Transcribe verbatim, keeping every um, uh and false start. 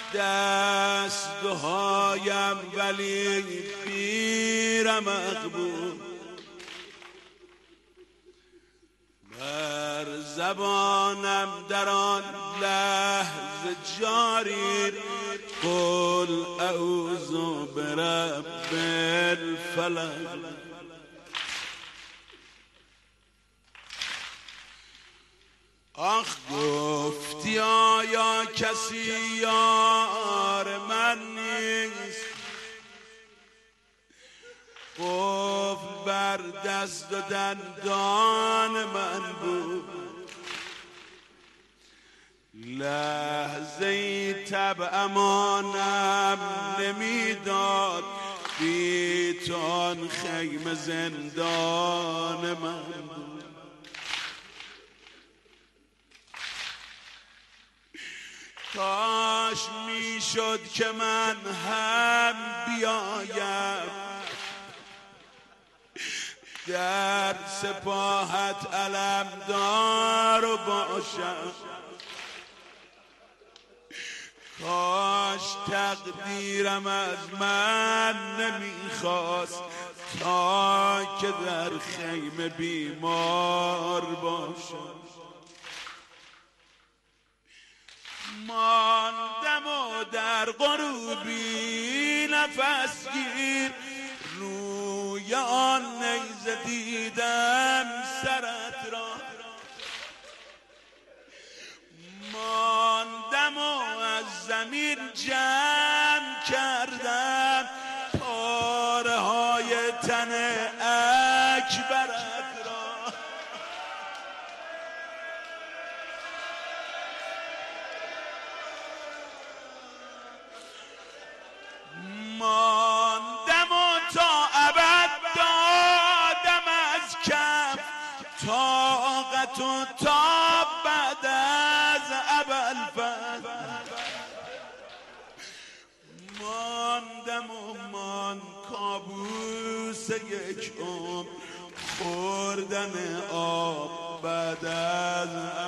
دستهایم ولی پیر مقبول، بر زبانم در آن لحظه جاری قل اعوذ برب الفلق. آخ گفتی آیا کسی یار من نیست، قفل بر دست و دندان من بود، لحظه ای طبع امانم نمیداد، بی تو آن خیمه زندان من بود. کاش میشد که من هم بیایم در سپاهت علمدار باشم، کاش تقدیرم از من نمیخواست تا که در خیمه بیمار باشم. ماندم و در غروبی نفس گیر، روی آن نیزه دیدم سرت را، ماندم و از زمین جمع کردم پاره های تن اکبرت را. ماندم و تا ابد دادم از کف طاقت و تا بعد از ابوالفضل، ماندم و مان کابوس یک عمر خوردن آب بعد از